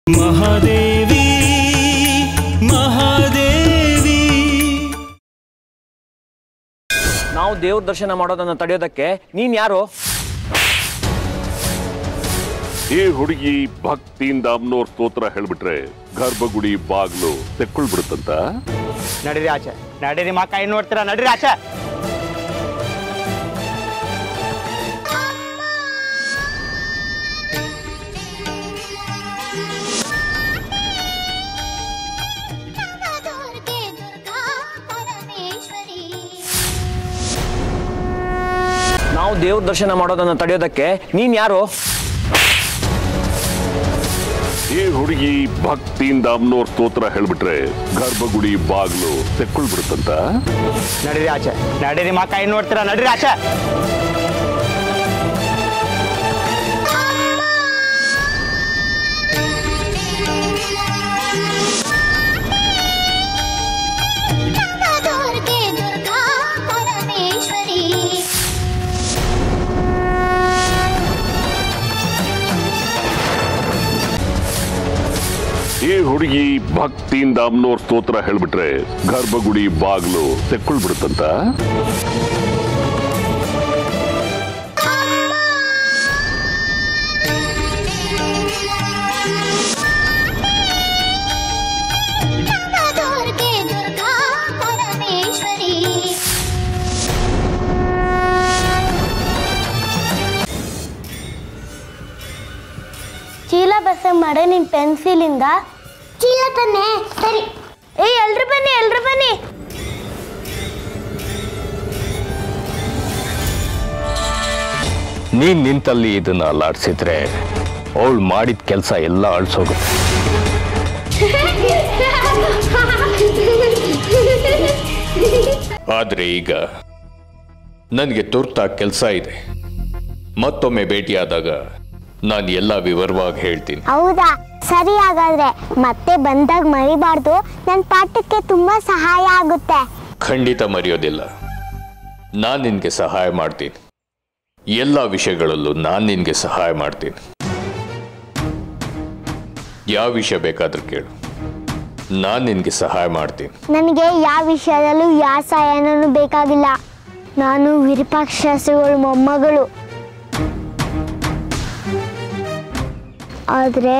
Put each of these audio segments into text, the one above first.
ಮಹಾದೇವಿ ಮಹಾದೇವಿ. ನಾವು ದೇವ್ರ ದರ್ಶನ ಮಾಡೋದನ್ನ ತಡೆಯೋದಕ್ಕೆ ನೀನ್ ಯಾರು? ಈ ಹುಡುಗಿ ಭಕ್ತಿಯಿಂದ ಅಮ್ಮನವ್ರ ಸ್ತೋತ್ರ ಹೇಳ್ಬಿಟ್ರೆ ಗರ್ಭಗುಡಿ ಬಾಗ್ಲು ತೆಕ್ಕೊಳ್ಬಿಡುತ್ತಂತ. ನಡೀರಿ ಆಚೆ, ನಡೀರಿ ಮಾ ಕೈ ನೋಡ್ತೀರಾ, ನಡೀರಿ ಆಚೆ. ನಾವು ದೇವ್ರ ದರ್ಶನ ಮಾಡೋದನ್ನ ತಡೆಯೋದಕ್ಕೆ ನೀನ್ ಯಾರು? ಈ ಹುಡುಗಿ ಭಕ್ತಿಯಿಂದ ಅಮ್ಮನವ್ರ ಸ್ತೋತ್ರ ಹೇಳ್ಬಿಟ್ರೆ ಗರ್ಭಗುಡಿ ಬಾಗ್ಲು ತೆಕ್ಕೊಳ್ಬಿಡುತ್ತಂತ. ನಡೀರಿ ಆಚೆ, ನಡೀರಿ ಮಾ ಕೈ ನೋಡ್ತೀರಾ, ನಡೀರಿ ಆಚೆ. ಈ ಹುಡುಗಿ ಭಕ್ತಿಯಿಂದ ಅಮ್ಮನವ್ರ ಸ್ತೋತ್ರ ಹೇಳ್ಬಿಟ್ರೆ ಗರ್ಭಗುಡಿ ಬಾಗ್ಲು ತೆಕ್ಕೊಳ್ಬಿಡುತ್ತಂತ. ಚೀಲ ಬಸ್ ಮಾಡೆ ನಿನ್ ಪೆನ್ಸಿಲಿಂದ ಚೀಲ ತಾನೆ. ಸರಿ, ಎಲ್ರು ಬನ್ನಿ, ಎಲ್ರು ಬನ್ನಿ. ನೀನ್ ನಿಂತಲ್ಲಿ ಇದನ್ನ ಅಲ್ಲಾಡ್ಸಿದ್ರೆ ಅವಳು ಮಾಡಿದ ಕೆಲಸ ಎಲ್ಲ ಅಳ್ಸೋಗುತ್ತೆ. ಆದ್ರೆ ಈಗ ನನಗೆ ತುರ್ತಾಗಿ ಕೆಲಸ ಇದೆ. ಮತ್ತೊಮ್ಮೆ ಭೇಟಿಯಾದಾಗ ನಾನು ಎಲ್ಲ ವಿವರವಾಗಿ ಹೇಳ್ತೀನಿ. ಹೌದಾ? ಸರಿ, ಹಾಗಾದ್ರೆ ಮತ್ತೆ ಬಂದಾಗ ಮರಿಬಾರ್ದು. ನನ್ನ ಪಾಠಕ್ಕೆ ತುಂಬಾ ಸಹಾಯ ಆಗುತ್ತೆ. ಖಂಡಿತ ಮರೆಯೋದಿಲ್ಲ. ನಾನು ನಿನ್ಗೆ ಸಹಾಯ ಮಾಡ್ತೀನಿ. ಎಲ್ಲ ವಿಷಯಗಳಲ್ಲೂ ನಾನು ನಿನ್ಗೆ ಸಹಾಯ ಮಾಡ್ತೀನಿ. ಯಾವ ವಿಷಯ ಬೇಕಾದ್ರೂ ಕೇಳು, ನಾನು ನಿನ್ಗೆ ಸಹಾಯ ಮಾಡ್ತೀನಿ. ನನಗೆ ಯಾವ ವಿಷಯದಲ್ಲೂ ಯಾವ ಸಹಾಯನೂ ಬೇಕಾಗಿಲ್ಲ. ನಾನು ವಿರೂಪಾಕ್ಷಗಳ ಮೊಮ್ಮಗಳು. ಆದ್ರೆ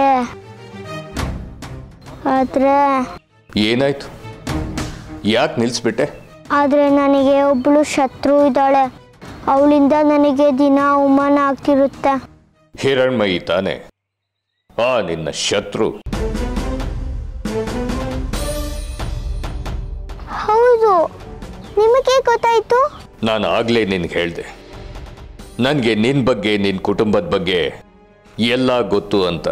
ಏನಾಯ್ತು? ಯಾಕೆ ನಿಲ್ಸ್ಬಿಟ್ಟೆ? ಆದ್ರೆ ನನಗೆ ಒಬ್ಳು ಶತ್ರು ಇದ್ದಾಳೆ. ಅವಳಿಂದ ನನಗೆ ದಿನ ಅವಮಾನ ಆಗ್ತಿರುತ್ತೆ. ಹಿರಣ್ಮಯಿ ತಾನೆ ನಿನ್ನ ಶತ್ರು? ಹೌದು. ನಿಮಗೆ ಗೊತ್ತಾಯ್ತು? ನಾನು ಆಗ್ಲೇ ನಿನ್ಗೆ ಹೇಳ್ದೆ, ನನಗೆ ನಿನ್ ಬಗ್ಗೆ ನಿನ್ ಕುಟುಂಬದ ಬಗ್ಗೆ ಎಲ್ಲ ಗೊತ್ತು ಅಂತ.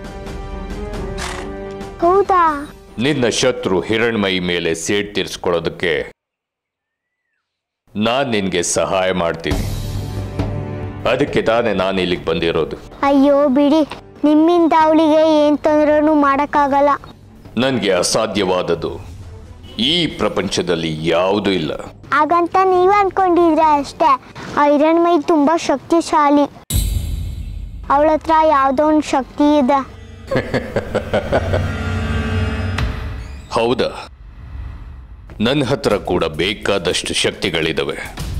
ಹೌದಾ? ನಿನ್ನ ಶತ್ರು ಹಿರಣ್ಮಯಿ ಮೇಲೆ ಸೇಡ್ ತೀರಿಸ್ಕೊಳ್ಳೋದಕ್ಕೆ ನಾನು ನಿನ್ಗೆ ಸಹಾಯ ಮಾಡ್ತೀನಿ. ಅದಕ್ಕೆ ತಾನೇ ನಾನು ಇಲ್ಲಿಗೆ ಬಂದಿರೋದು. ಅಯ್ಯೋ ಬಿಡಿ, ನಿಮ್ಮಿಂದ ಅವಳಿಗೆ ಏನ್ ತೊಂದ್ರೂ ಮಾಡಕ್ಕಾಗಲ್ಲ. ನನಗೆ ಅಸಾಧ್ಯವಾದದ್ದು ಈ ಪ್ರಪಂಚದಲ್ಲಿ ಯಾವುದೂ ಇಲ್ಲ. ಹಾಗಂತ ನೀವ್ ಅನ್ಕೊಂಡಿದ್ರೆ ಅಷ್ಟೇ. ಆ ಹಿರಣ್ಮಯಿ ತುಂಬಾ ಶಕ್ತಿಶಾಲಿ. ಅವಳ ಹತ್ರ ಯಾವ್ದೋ ಒಂದು ಶಕ್ತಿ ಇದೆ. ಹೌದಾ? ನನ್ನ ಹತ್ರ ಕೂಡ ಬೇಕಾದಷ್ಟು ಶಕ್ತಿಗಳಿದಾವೆ.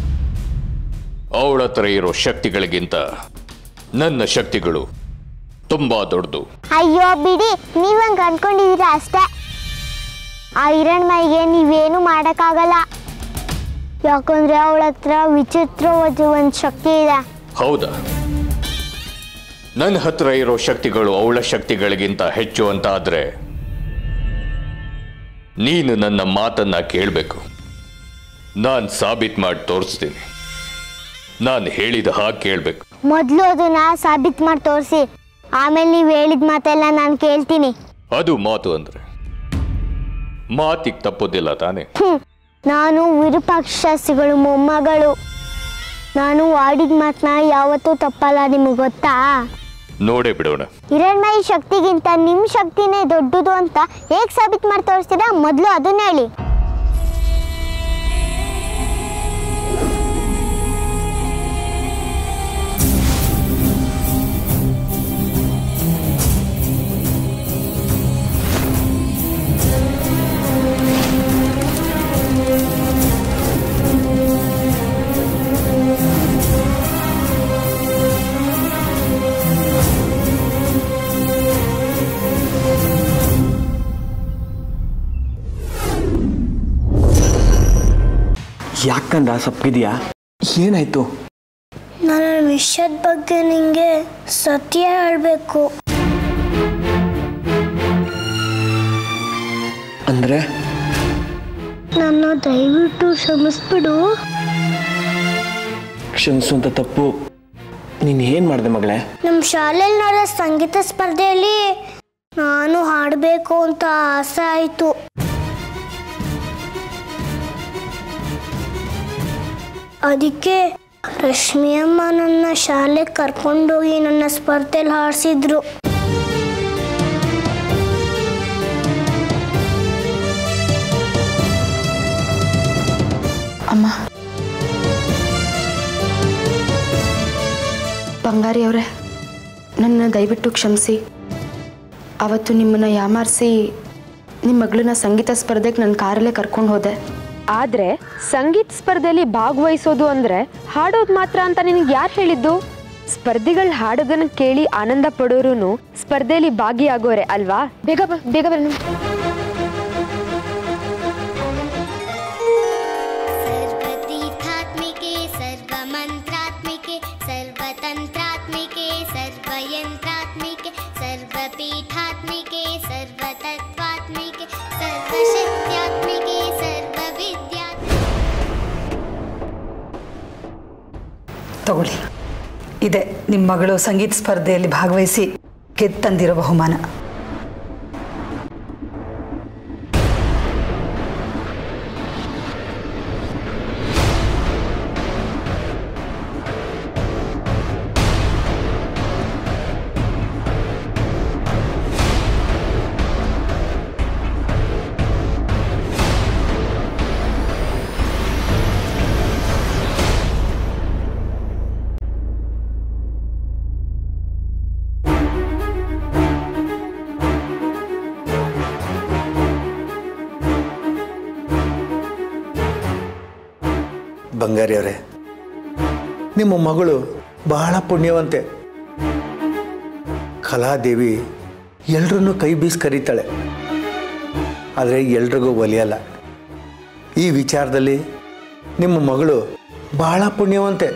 ಅವಳ ಹತ್ರ ಇರೋ ಶಕ್ತಿಗಳಿಗಿಂತ ನನ್ನ ಶಕ್ತಿಗಳು ತುಂಬಾ ದೊಡ್ಡದು. ಅಯ್ಯೋ ಬಿಡಿ, ನೀವಂಗ ಅನ್ಕೊಂಡಿದೀರ ಅಷ್ಟೇ. ಆ ಹಿರಣ್ಮಯಿಗೆ ನೀವೇನು ಮಾಡಕ್ಕಾಗಲ್ಲ. ಯಾಕಂದ್ರೆ ಅವಳ ಹತ್ರ ವಿಚಿತ್ರವಾದ ಒಂದು ಶಕ್ತಿ ಇದೆ. ಹೌದಾ? ನನ್ನ ಹತ್ರ ಇರೋ ಶಕ್ತಿಗಳು ಅವಳ ಶಕ್ತಿಗಳಿಗಿಂತ ಹೆಚ್ಚು ಅಂತ ಆದ್ರೆ ನೀನು ನನ್ನ ಮಾತನ್ನ ಕೇಳಬೇಕು. ನಾನು ಸಾಬೀತು ಮಾಡಿ ತೋರಿಸ್ತೀನಿ. ನಾನು ಹೇಳಿದ ಹಾಗೆ ಕೇಳಬೇಕು. ಮೊದಲು ಅದನ್ನ ಸಾಬೀತು ಮಾಡಿ ತೋರಿಸಿ, ಆಮೇಲೆ ನೀವು ಹೇಳಿದ ಮಾತೆಲ್ಲ ನಾನು ಕೇಳ್ತೀನಿ. ಅದು ಮಾತು ಅಂದ್ರೆ ಮಾತಿಗೆ ತಪ್ಪೋದಿಲ್ಲ ತಾನೆ? ನಾನು ವಿರೂಪಾಕ್ಷಗಳ ಮೊಮ್ಮಗಳು. ನಾನು ಆಡಿದ ಮಾತನ್ನ ಯಾವತ್ತೂ ತಪ್ಪಲ್ಲ. ನಿಮಗೆ ಗೊತ್ತಾ? ನೋಡೇ ಬಿಡೋಣ. ಹಿರಣ್ಮಯಿ ಶಕ್ತಿಗಿಂತ ನಿಮ್ಮ ಶಕ್ತಿನೇ ದೊಡ್ಡದು ಅಂತ ಹೇಗೆ ಸಾಬೀತು ಮಾಡಿ ತೋರಿಸ್ತೀರಾ? ಮೊದಲು ಅದನ್ನ ಹೇಳಿ. ಯಾಕಂದ ಸಪ್ಪಿದ್ಯಾ? ಏನಾಯ್ತು? ನನ್ನ ವಿಷಯದ ಬಗ್ಗೆ ನಿಂಗೆ ಸತ್ಯ ಹೇಳಬೇಕು. ಅಂದ್ರೆ ನನ್ನ ದಯವಿಟ್ಟು ಕ್ಷಮಿಸ್ಬಿಡು. ಕ್ಷಮಿಸು ಅಂತ ತಪ್ಪು ನೀನು ಏನು ಮಾಡಿದೆ ಮಗಳೇ? ನಮ್ಮ ಶಾಲೆಯಲ್ಲಿ ನಡೆದ ಸಂಗೀತ ಸ್ಪರ್ಧೆಯಲ್ಲಿ ನಾನು ಹಾಡಬೇಕು ಅಂತ ಆಸೆ ಆಯಿತು. ಅದಕ್ಕೆ ರಶ್ಮಿ ಅಮ್ಮ ನನ್ನ ಶಾಲೆಗೆ ಕರ್ಕೊಂಡೋಗಿ ನನ್ನ ಸ್ಪರ್ಧೆಯಲ್ಲಿ ಹಾಡಿಸಿದ್ರು. ಅಮ್ಮ, ಬಂಗಾರಿ ಅವರೇ, ನನ್ನ ದಯವಿಟ್ಟು ಕ್ಷಮಿಸಿ. ಅವತ್ತು ನಿಮ್ಮನ್ನು ಯಾಮಾರಿಸಿ ನಿಮ್ಮ ಮಗಳನ್ನ ಸಂಗೀತ ಸ್ಪರ್ಧೆಗೆ ನನ್ನ ಕಾರಲ್ಲೇ ಕರ್ಕೊಂಡು ಹೋದೆ. ಆದರೆ ಸಂಗೀತ ಸ್ಪರ್ಧೆಯಲ್ಲಿ ಭಾಗವಹಿಸೋದು ಅಂದರೆ ಹಾಡೋದು ಮಾತ್ರ ಅಂತ ನಿನಗೆ ಯಾರು ಹೇಳಿದ್ದು? ಸ್ಪರ್ಧಿಗಳು ಹಾಡೋದನ್ನು ಕೇಳಿ ಆನಂದ ಪಡೋರು ಸ್ಪರ್ಧೆಯಲ್ಲಿ ಭಾಗಿಯಾಗೋರೆ ಅಲ್ವಾ? ಬೇಗ ಬೇಗ ಬನ್ನಿ. ಸರ್ವತೀರ್ಥಾತ್ಮಿಕೆ, ಸರ್ವಮಂತ್ರಾತ್ಮಿಕೆ, ಸರ್ವತಂತ್ರಾತ್ಮಿಕೆ, ಸರ್ವಯಂತ್ರಾತ್ಮಿಕೆ, ಸರ್ವಪೀಠಾತ್ಮಿಕೆ, ಸರ್ವತತ್ವಾತ್ಮಿಕೆ, ಸರ್ವಶಕ್ತ್ಯಾತ್ಮಿಕೆ, ಸರ್ವವಿದ್ಯಾತ್ಮಿಕೆ. ತಗೊಳ್ಳಿ, ಇದೆ ನಿಮ್ಮ ಮಗಳು ಸಂಗೀತ ಸ್ಪರ್ಧೆಯಲ್ಲಿ ಭಾಗವಹಿಸಿ ಗೆದ್ದು ತಂದಿರೋ ಬಹುಮಾನ. ಬಂಗಾರಿ ಅವರೇ, ನಿಮ್ಮ ಮಗಳು ಬಹಳ ಪುಣ್ಯವಂತೆ. ಕಲಾದೇವಿ ಎಲ್ರನ್ನೂ ಕೈ ಬೀಸಿ ಕರೀತಾಳೆ, ಆದರೆ ಎಲ್ರಿಗೂ ಒಲಿಯಲ್ಲ. ಈ ವಿಚಾರದಲ್ಲಿ ನಿಮ್ಮ ಮಗಳು ಬಹಳ ಪುಣ್ಯವಂತೆ.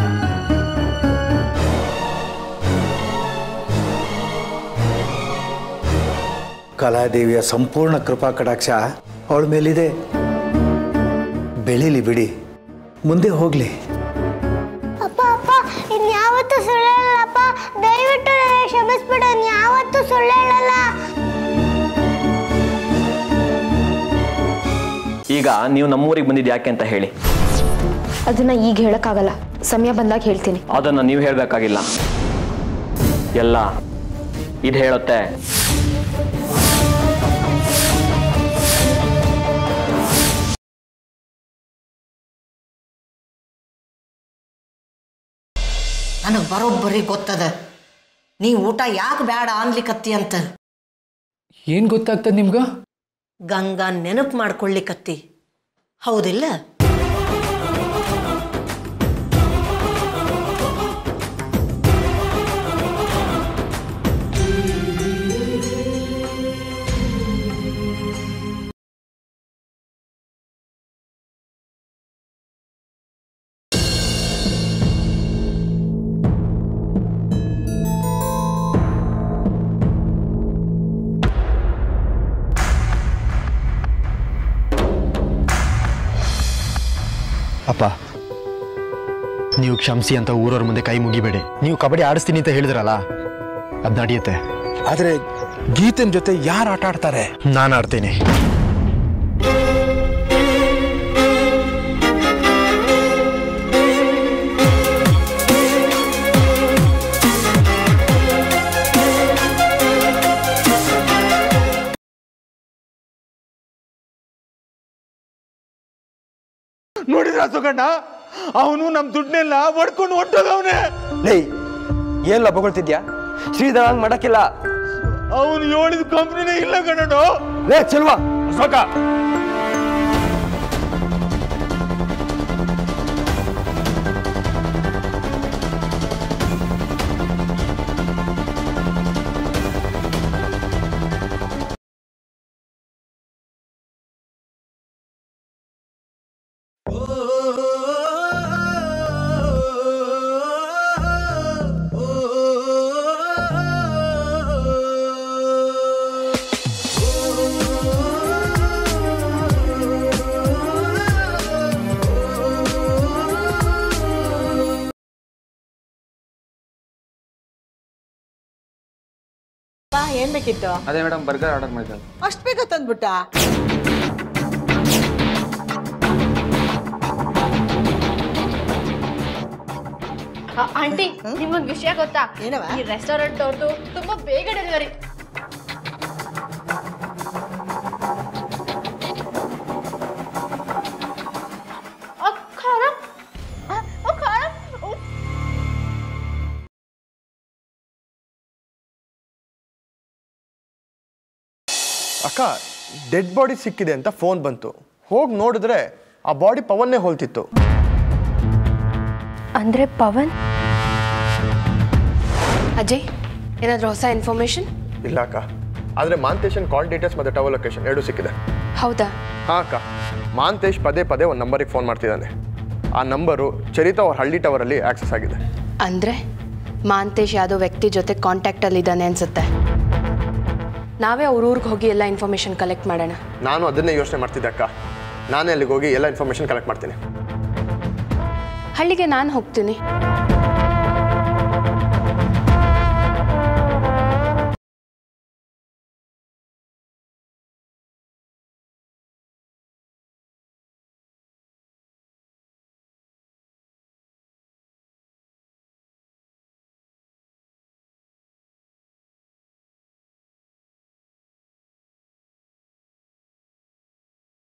ಕಲಾದೇವಿಯ ಸಂಪೂರ್ಣ ಕೃಪಾ ಕಟಾಕ್ಷ ಅವಳ ಮೇಲಿದೆ. ಬೆಳೀಲಿ ಬಿಡಿ, ಮುಂದೆ ಹೋಗ್ಲಿ. ಅಪ್ಪ ಅಪ್ಪ, ಇನ್ಯಾವತ್ತೂ ಸುಳ್ಳು ಹೇಳಲ್ಲಪ್ಪ. ದಯವಿಟ್ಟು ನನಗೆ ಕ್ಷಮಿಸ್ಬಿಡು. ಇನ್ಯಾವತ್ತೂ ಸುಳ್ಳು ಹೇಳಲ್ಲ. ಈಗ ನೀವು ನಮ್ಮೂರಿಗೆ ಬಂದಿದ್ದು ಯಾಕೆ ಅಂತ ಹೇಳಿ. ಅದನ್ನು ಈಗ ಹೇಳೋಕ್ಕಾಗಲ್ಲ, ಸಮಯ ಬಂದಾಗ ಹೇಳ್ತೀನಿ. ಅದನ್ನು ನೀವು ಹೇಳಬೇಕಾಗಿಲ್ಲ, ಎಲ್ಲ ಇದು ಹೇಳುತ್ತೆ. ನನಗೆ ಬರೋಬ್ಬರಿ ಗೊತ್ತದ ನೀ ಊಟ ಯಾಕೆ ಬೇಡ ಅನ್ಲಿಕತ್ತಿ ಅಂತ. ಏನು ಗೊತ್ತಾಗ್ತದೆ ನಿಮ್ಗೆ? ಗಂಗಾ ನೆನಪು ಮಾಡ್ಕೊಳ್ಳಿಕತ್ತಿ, ಹೌದಿಲ್ಲ? ಅಪ್ಪ, ನೀವು ಕ್ಷಮಿಸಿ ಅಂತ ಊರವ್ರ ಮುಂದೆ ಕೈ ಮುಗಿಬೇಡಿ. ನೀವು ಕಬಡ್ಡಿ ಆಡಿಸ್ತೀನಿ ಅಂತ ಹೇಳಿದ್ರಲ್ಲ, ಅದು ನಡೆಯುತ್ತೆ. ಆದರೆ ಗೀತನ ಜೊತೆ ಯಾರು ಆಟ ಆಡ್ತಾರೆ? ನಾನು ಆಡ್ತೀನಿ. ನೋಡಿದ್ರ ಸುಗಣ್ಣ, ಅವನು ನಮ್ ದುಡ್ಡನ್ನೆಲ್ಲ ಒಡ್ಕೊಂಡು ಹೊಟ್ಟೋಗವನೆ. ಲೇ, ಏನ್ ಲಭಗೊಳ್ತಿದ್ಯಾ? ಶ್ರೀಧರ ಹಂಗ್ ಮಾಡಕ್ಕಿಲ್ಲ. ಅವನು ಹೇಳಿದ ಕಂಪ್ನಿನೇ ಇಲ್ಲ ಕಣೋ. ಲೇ ಚೆಲ್ವಾ, ಅಶೋಕ, ಬೇಕಿತ್ತು? ಅದೇ ಮೇಡಮ್ ಬರ್ಗರ್ ಆರ್ಡರ್ ಮಾಡಿದ್ದೆ. ಅಷ್ಟು ಬೇಗ ತಂದ್ಬಿಟ್ಟ? ಆಂಟಿ ನಿಮ್ಗೊಂದು ವಿಷಯ ಗೊತ್ತಾ? ಈ ರೆಸ್ಟೋರೆಂಟ್ ಅವ್ರದ್ದು ತುಂಬಾ ಬೇಗ ಡೆಲಿವರಿ. ಅಕ್ಕ ಡೆಡ್ ಬಾಡಿ ಸಿಕ್ಕಿದೆ ಅಂತ ಫೋನ್ ಬಂತು. ಹೋಗಿ ನೋಡಿದ್ರೆ ಆ ಬಾಡಿ ಪವನ್ನೇ ಹೋಲ್ತಿತ್ತು. ಅಂದ್ರೆ ಪವನ್? ಅಜಯ್ ಏನಾದರೂ ಹೊಸ ಇನ್ಫಾರ್ಮೇಶನ್? ಇಲ್ಲ ಅಕ್ಕ, ಆದರೆ ಮಾಂತೇಶನ್ ಕಾಲ್ ಡೀಟೇಲ್ಸ್ ಮತ್ತು ಟವರ್ ಲೊಕೇಶನ್ ಎರಡೂ ಸಿಕ್ಕಿದೆ. ಹೌದಾ? ಹಾಂ ಅಕ್ಕ, ಮಾಂತೇಶ್ ಪದೇ ಪದೇ ಒಂದು ನಂಬರಿಗೆ ಫೋನ್ ಮಾಡ್ತಿದ್ದಾನೆ. ಆ ನಂಬರು ಚರಿತಾ ಅವ್ರ ಹಳ್ಳಿ ಟವರಲ್ಲಿ ಆಕ್ಸೆಸ್ ಆಗಿದೆ. ಅಂದರೆ ಮಾಂತೇಶ್ ಯಾವುದೋ ವ್ಯಕ್ತಿ ಜೊತೆ ಕಾಂಟ್ಯಾಕ್ಟಲ್ಲಿದ್ದಾನೆ ಅನಿಸುತ್ತೆ. ನಾವೇ ಅವ್ರ ಊರಿಗೆ ಹೋಗಿ ಎಲ್ಲ ಇನ್ಫಾರ್ಮೇಷನ್ ಕಲೆಕ್ಟ್ ಮಾಡೋಣ. ನಾನು ಅದನ್ನೇ ಯೋಚನೆ ಮಾಡ್ತಿದ್ದೆ ಅಕ್ಕ. ನಾನೇ ಅಲ್ಲಿಗೆ ಹೋಗಿ ಎಲ್ಲ ಇನ್ಫಾರ್ಮೇಷನ್ ಕಲೆಕ್ಟ್ ಮಾಡ್ತೀನಿ. ಹಳ್ಳಿಗೆ ನಾನು ಹೋಗ್ತೀನಿ.